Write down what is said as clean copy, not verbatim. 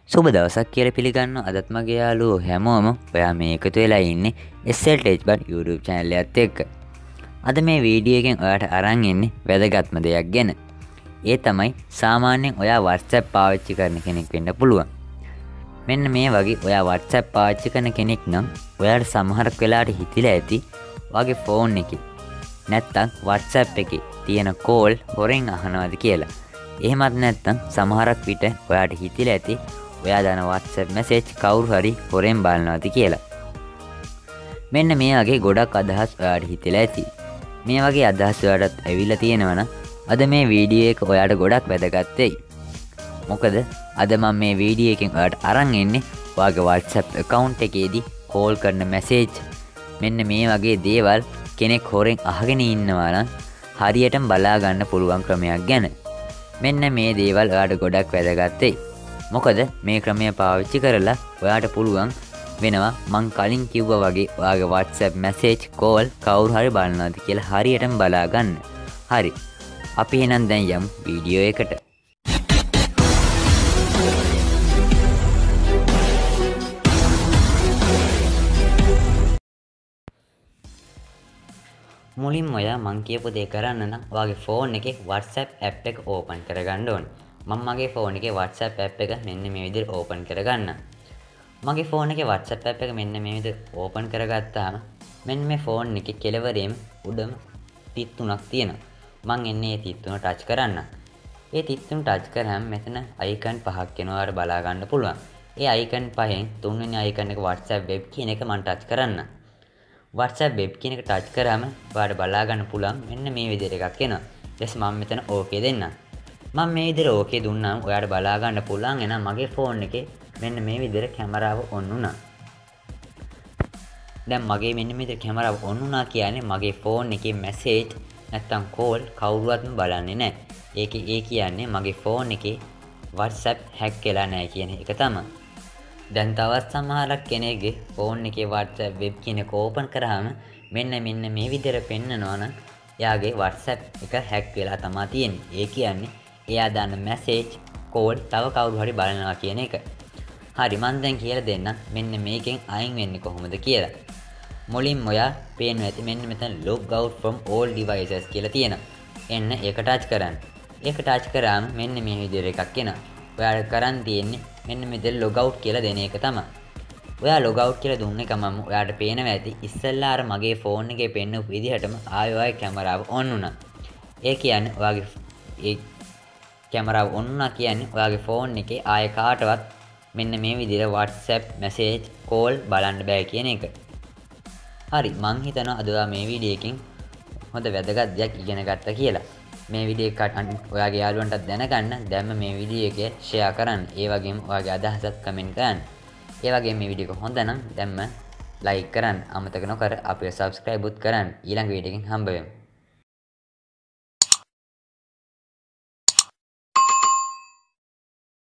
සුබ දවසක් කියලා පිළිගන්න අදත් මගේ යාළුවෝ හැමෝම ඔයා මේ එකතු වෙලා ඉන්නේ SL Techbud YouTube channel එකත් එක්ක. අද මේ වීඩියෝ එකෙන් ඔයාට අරන් ඉන්නේ වැදගත්ම දෙයක් ගැන. ඒ තමයි සාමාන්‍යයෙන් ඔයා WhatsApp පාවිච්චි කරන කෙනෙක් වෙන්න පුළුවන්. මෙන්න මේ වගේ ඔයා WhatsApp පාවිච්චි කරන කෙනෙක් නම් ඔයාට සමහරක් වෙලාවට හිතිලා ඇති ඔයාගේ ෆෝන් එකේ නැත්තම් WhatsApp එකේ තියෙන කෝල් හොරෙන් අහනවාද කියලා. එහෙමත් නැත්තම් සමහරක් විට ඔයාට හිතිලා ඇති ඔයා දාන WhatsApp message කවුරු හරි හොරෙන් බලනවාද කියලා. මෙන්න මේ වගේ ගොඩක් අදහස් ඔයාට හිතෙලා ඇති. මේ වගේ අදහස් ඔයාටත් ඇවිල්ලා තියෙනවා නම් අද මේ වීඩියෝ එක ඔයාට ගොඩක් වැදගත් වෙයි. මොකද අද මම මේ වීඩියෝ එකෙන් ඔයාට අරන් එන්නේ ඔයාගේ WhatsApp account එකේදී කෝල් කරන message මෙන්න මේ වගේ දේවල් කෙනෙක් හොරෙන් අහගෙන ඉන්නවා නම් හරියටම බලා ගන්න පුළුවන් ක්‍රමයක් ගැන. මෙන්න මේ දේවල් ඔයාට ගොඩක් වැදගත් වෙයි. මොකද මේ ක්‍රමය පාවිච්චි කරලා ඔයාට පුළුවන් වෙනවා මං කලින් කිව්වා වගේ ඔයාගේ WhatsApp message call කවුරු හරි බලනවාද කියලා හරියටම බලා ගන්න. හරි. අපි එහෙනම් දැන් යමු වීඩියෝ එකට. මුලින්ම ඔයා මං කියපු දේ කරන්න නම් ඔයාගේ ෆෝන් එකේ WhatsApp app එක open කරගන්න ඕනේ. මම මගේ ෆෝන් එකේ WhatsApp app එක මෙන්න මේ විදිහට open කරගන්න. මගේ ෆෝන් එකේ WhatsApp app එක මෙන්න මේ විදිහට open කරගත්තාම මෙන්න මේ ෆෝන් එකේ කෙළවරේම උඩම තිත් තුනක් තියෙනවා. මම එන්නේ මේ තිත් තුන ටච් කරන්න. ඒ තිත් තුන ටච් කරාම මෙතන icon පහක් එනවා ඔයාලා බලා ගන්න පුළුවන්. ඒ icon පහෙන් තුන්වෙනි icon එක WhatsApp web කියන එක මම ටච් කරන්න. WhatsApp web කියන එක ටච් කරාම ඔයාලා බලා ගන්න පුළුවන් මෙන්න මේ විදිහට එකක් එනවා. ඊට මම මෙතන okay දෙන්නම්. මම මේ විදිහට ඕකේ දුන්නාම ඔයාට බලා ගන්න පුළුවන් එහෙනම් මගේ ෆෝන් එකේ මෙන්න මේ විදිහට කැමරාව ඔන් වුණා. දැන් මගේ මෙන්න මේ විදිහට කැමරාව ඔන් වුණා කියන්නේ මගේ ෆෝන් එකේ මැසේජ් නැත්තම් කෝල් කවුරුවත්ම බලන්නේ නැහැ. ඒ කියන්නේ මගේ ෆෝන් එකේ WhatsApp හැක් වෙලා නැහැ කියන එක තමයි. දැන් තවත් සමහරක් කෙනෙක්ගේ ෆෝන් එකේ WhatsApp web කියන එක ඕපන් කරාම මෙන්න මේ විදිහට පෙන්නනවා නම් එයාගේ WhatsApp එක හැක් වෙලා තමයි තියෙන්නේ. ඒ කියන්නේ එයා දාන message call තව කවුරු හරි බලනවා කියන එක. හරි මම දැන් කියලා දෙන්නම් මෙන්න මේකෙන් අයින් වෙන්නේ කොහොමද කියලා. මුලින්ම ඔයා පේනවා ඇති මෙන්න මෙතන log out from all devices කියලා තියෙනවා. එන්න ඒක ටච් කරන්න. ඒක ටච් කරාම මෙන්න මේ විදිහට එකක් එනවා. ඔයාලා කරන් තියෙන්නේ මෙන්න මේ විදිහට log out කියලා දෙන එක තමයි. ඔයා log out කියලා දුන්න එක මම ඔයාට පේනවා ඇති ඉස්සෙල්ලා අර මගේ ෆෝන් එකේ පෙන්නපු විදිහටම ආයෙ කැමරාව on වුණා. ඒ කියන්නේ ඔයාගේ ඒ කැමරාව ඔන් වුණා කියන්නේ ඔයාගේ ෆෝන් එකේ ආයෙ කාටවත් මෙන්න මේ විදිහට WhatsApp message call බලන්න බෑ කියන එක. හරි මං හිතනවා අද ඔයා මේ වීඩියෝ එකෙන් හොඳ වැදගත් දෙයක් ඉගෙන ගත්තා කියලා. මේ වීඩියෝ එක ඔයාගේ යාළුවන්ටත් දැනගන්න දැම්ම මේ වීඩියෝ එක share කරන්න. ඒ වගේම ඔයාගේ අදහසත් comment කරන්න. ඒ වගේම මේ වීඩියෝ එක හොඳ නම් දැම්ම like කරන්න. අමතක නොකර අපිව subscribe උත් කරන්න. ඊළඟ වීඩියෝ එකෙන් හම්බ වෙමු.